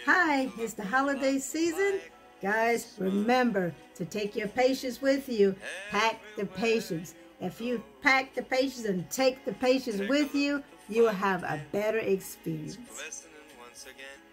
Hi, it's the holiday season. Guys, remember to take your patience with you. Pack the patience. If you pack the patience and take the patience with you, you will have a better experience.